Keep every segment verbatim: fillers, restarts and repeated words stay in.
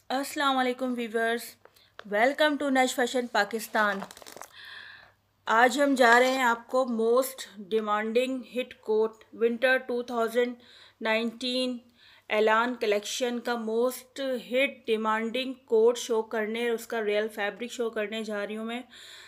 अस्सलाम वालेकुम viewers, welcome to Nash fashion Pakistan. आज हम जा रहे हैं आपको most demanding hit coat winter two thousand nineteen Elan collection का most hit demanding coat show करने, उसका रियल फैब्रिक शो करने जा रही हूँ मैं,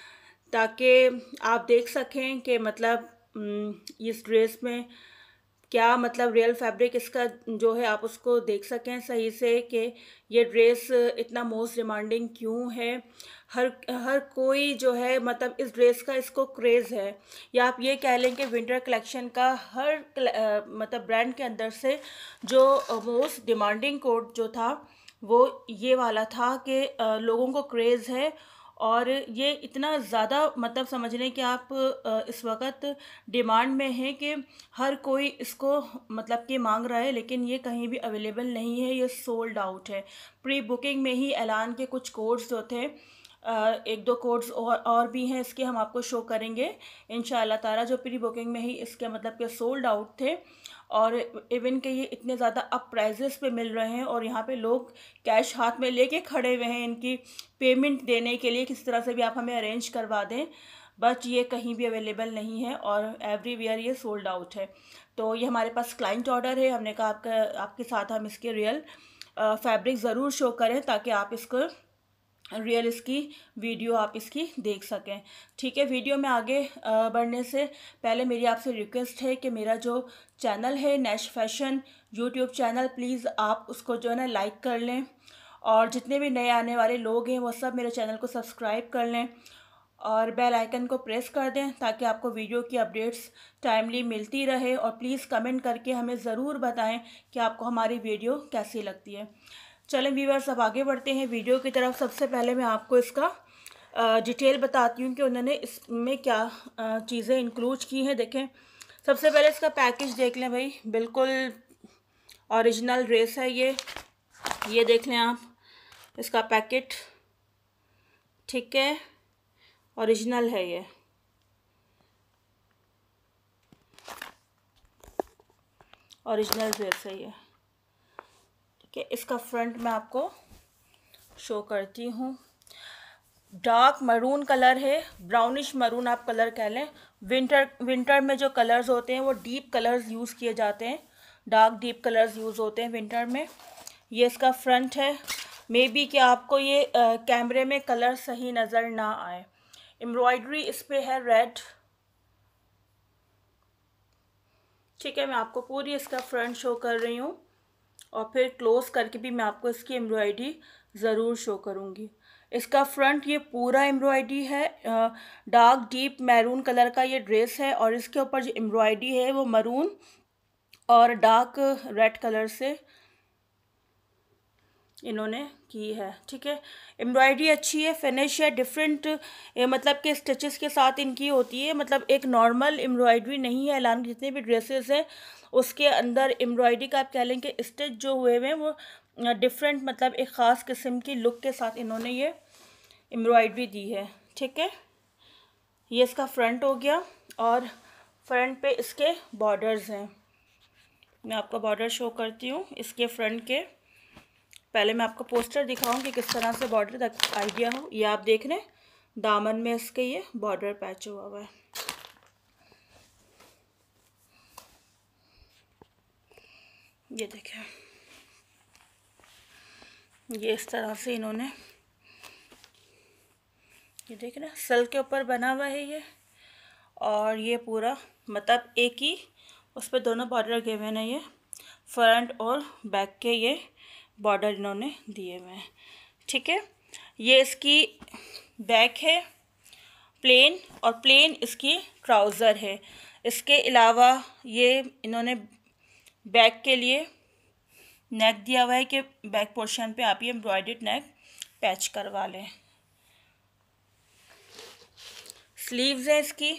ताकि आप देख सकें कि मतलब इस ड्रेस में क्या मतलब रियल फैब्रिक इसका जो है, आप उसको देख सकें सही से कि ये ड्रेस इतना मोस्ट डिमांडिंग क्यों है। हर हर कोई जो है मतलब इस ड्रेस का इसको क्रेज़ है, या आप ये कह लें कि विंटर कलेक्शन का हर आ, मतलब ब्रांड के अंदर से जो मोस्ट डिमांडिंग कोट जो था वो ये वाला था कि लोगों को क्रेज़ है। और ये इतना ज़्यादा मतलब समझ लें कि आप इस वक्त डिमांड में है कि हर कोई इसको मतलब कि मांग रहा है, लेकिन ये कहीं भी अवेलेबल नहीं है, ये सोल्ड आउट है। प्री बुकिंग में ही ऐलान के कुछ कोड्स जो थे, एक दो कोड्स और और भी हैं इसके, हम आपको शो करेंगे इंशाल्लाह ताला, जो प्री बुकिंग में ही इसके मतलब कि सोल्ड आउट थे। और इवन के ये इतने ज़्यादा अप प्राइजेस पे मिल रहे हैं और यहाँ पे लोग कैश हाथ में लेके खड़े हुए हैं इनकी पेमेंट देने के लिए, किस तरह से भी आप हमें अरेंज करवा दें, बट ये कहीं भी अवेलेबल नहीं है और एवरीवेयर ये सोल्ड आउट है। तो ये हमारे पास क्लाइंट ऑर्डर है, हमने कहा आपका आपके साथ हम इसके रियल फैब्रिक ज़रूर शो करें ताकि आप इसको रियल इसकी वीडियो आप इसकी देख सकें। ठीक है, वीडियो में आगे बढ़ने से पहले मेरी आपसे रिक्वेस्ट है कि मेरा जो चैनल है Nash fashion YouTube channel, please आप उसको जो है ना लाइक कर लें, और जितने भी नए आने वाले लोग हैं वो सब मेरे चैनल को सब्सक्राइब कर लें और बेल आइकन को प्रेस कर दें ताकि आपको वीडियो की अपडेट्स टाइमली मिलती रहे। और प्लीज़ कमेंट करके हमें ज़रूर बताएं कि आपको हमारी वीडियो कैसी लगती है। चलें व्यूअर्स, अब आगे बढ़ते हैं वीडियो की तरफ। सबसे पहले मैं आपको इसका डिटेल बताती हूँ कि उन्होंने इसमें क्या चीज़ें इंक्लूड की हैं। देखें, सबसे पहले इसका पैकेज देख लें भाई, बिल्कुल ओरिजिनल ड्रेस है ये ये देख लें आप इसका पैकेट, ठीक है, ओरिजिनल है ये। ओरिजिनल ड्रेस है ये, ठीक है। इसका फ्रंट मैं आपको शो करती हूँ। डार्क मरून कलर है, ब्राउनिश मरून आप कलर कह लें। विंटर विंटर में जो कलर्स होते हैं वो डीप कलर्स यूज़ किए जाते हैं, डार्क डीप कलर्स यूज़ होते हैं विंटर में। ये इसका फ्रंट है। मे बी कि आपको ये आ, कैमरे में कलर सही नज़र ना आए। एम्ब्रॉयडरी इस पे है रेड, ठीक है। मैं आपको पूरी इसका फ्रंट शो कर रही हूँ और फिर क्लोज करके भी मैं आपको इसकी एम्ब्रॉयडरी ज़रूर शो करूँगी। इसका फ्रंट ये पूरा एम्ब्रॉयडरी है, डार्क डीप मैरून कलर का ये ड्रेस है और इसके ऊपर जो एम्ब्रॉयडरी है वो मरून और डार्क रेड कलर से इन्होंने की है, ठीक है। एम्ब्रॉयडरी अच्छी है, फिनिश है, डिफरेंट मतलब के स्टिचेस के साथ इनकी होती है। मतलब एक नॉर्मल एम्ब्रॉयडरी नहीं है। ऐलान की जितने भी ड्रेसेस हैं उसके अंदर एम्ब्रॉयडरी का आप कह लें कि स्टिच जो हुए हुए हैं वो डिफरेंट मतलब एक ख़ास किस्म की लुक के साथ इन्होंने ये एम्ब्रॉयडरी दी है, ठीक है। ये इसका फ्रंट हो गया और फ्रंट पे इसके बॉर्डर्स हैं। मैं आपको बॉर्डर शो करती हूँ इसके फ्रंट के। पहले मैं आपको पोस्टर दिखाऊं कि किस तरह से बॉर्डर तक आइडिया हो। ये आप देख रहे हैं दामन में इसके ये बॉर्डर पैच हुआ हुआ है, ये देखें। ये इस तरह से इन्होंने, ये देख रहे हैं सल के ऊपर बना हुआ है ये, और ये पूरा मतलब एक ही उस पर दोनों बॉर्डर गए हुए हैं ये, फ्रंट और बैक के ये बॉर्डर इन्होंने दिए हुए हैं, ठीक है। ये इसकी बैक है प्लेन और प्लेन इसकी ट्राउज़र है। इसके अलावा ये इन्होंने बैक के लिए नेक दिया हुआ है कि बैक पोर्शन पे आप ये एम्ब्रॉयडर्ड नेक पैच करवा लें। स्लीव्स है इसकी,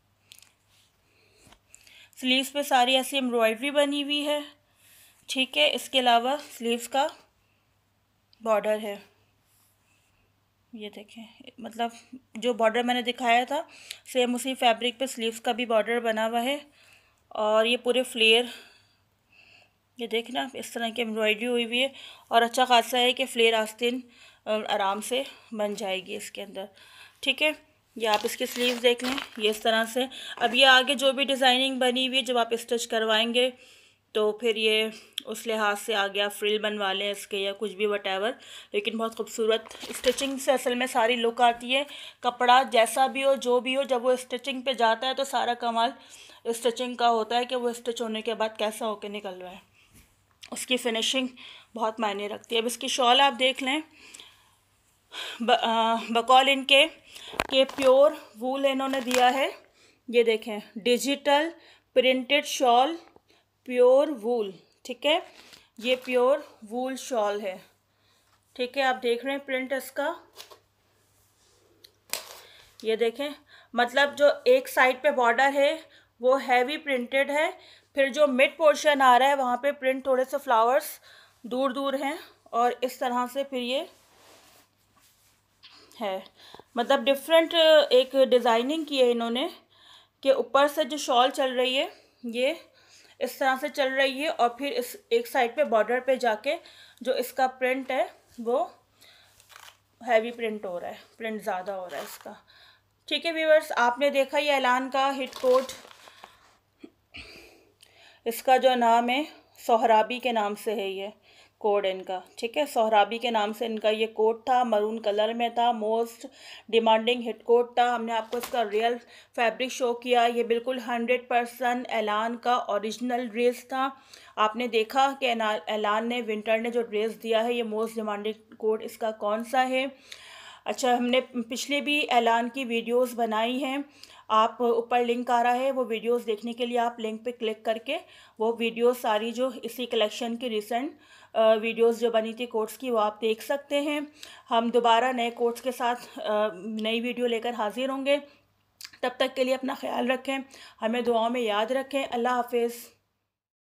स्लीव्स पे सारी ऐसी एम्ब्रॉयडरी बनी हुई है, ठीक है। इसके अलावा स्लीव्स का बॉर्डर है, ये देखें, मतलब जो बॉर्डर मैंने दिखाया था सेम उसी फैब्रिक पे स्लीव्स का भी बॉर्डर बना हुआ है। और ये पूरे फ्लेयर ये देखना इस तरह की एम्ब्रॉयडरी हुई हुई है और अच्छा खासा है कि फ्लेयर आस्तीन आराम से बन जाएगी इसके अंदर। ठीक है, ये आप इसकी स्लीव्स देख लें, ये इस तरह से। अब ये आगे जो भी डिज़ाइनिंग बनी हुई है जब आप स्टिच करवाएंगे तो फिर ये उस लिहाज से आ गया, फ्रिल बनवा लें इसके या कुछ भी वटेवर, लेकिन बहुत खूबसूरत स्टिचिंग से असल में सारी लुक आती है। कपड़ा जैसा भी हो जो भी हो, जब वो स्टिचिंग पे जाता है तो सारा कमाल स्टिचिंग का होता है कि वो स्टिच होने के बाद कैसा होकर निकल रहा है, उसकी फिनिशिंग बहुत मायने रखती है। अब इसकी शॉल आप देख लें, ब, आ, बकौल इनके के प्योर वूल इन्होंने दिया है। ये देखें, digital printed shawl, pure wool. ठीक है, ये प्योर वूल शॉल है। ठीक है, आप देख रहे हैं प्रिंट इसका, ये देखें, मतलब जो एक साइड पे बॉर्डर है वो हैवी प्रिंटेड है, फिर जो मिड पोर्शन आ रहा है वहाँ पे प्रिंट थोड़े से फ्लावर्स दूर दूर हैं, और इस तरह से फिर ये है, मतलब डिफरेंट एक डिज़ाइनिंग की है इन्होंने कि ऊपर से जो शॉल चल रही है ये इस तरह से चल रही है, और फिर इस एक साइड पे बॉर्डर पे जाके जो इसका प्रिंट है वो हैवी प्रिंट हो रहा है, प्रिंट ज़्यादा हो रहा है इसका। ठीक है व्यूअर्स, आपने देखा ये ऐलान का हिट कोट, इसका जो नाम है सोहराबी के नाम से है ये कोड इनका। ठीक है, सोहराबी के नाम से इनका ये कोट था, मरून कलर में था, मोस्ट डिमांडिंग हिट कोट था। हमने आपको इसका रियल फैब्रिक शो किया, ये बिल्कुल हंड्रेड परसेंट ऐलान का ओरिजिनल ड्रेस था। आपने देखा कि ऐलान ने, विंटर ने जो ड्रेस दिया है, ये मोस्ट डिमांडिंग कोट इसका कौन सा है। अच्छा, हमने पिछले भी ऐलान की वीडियोस बनाई हैं, आप ऊपर लिंक आ रहा है, वो वीडियोस देखने के लिए आप लिंक पे क्लिक करके वो वीडियोस सारी जो इसी कलेक्शन की रिसेंट वीडियोस जो बनी थी कोट्स की वो आप देख सकते हैं। हम दोबारा नए कोट्स के साथ नई वीडियो लेकर हाजिर होंगे। तब तक के लिए अपना ख्याल रखें, हमें दुआओं में याद रखें। अल्लाह हाफिज़।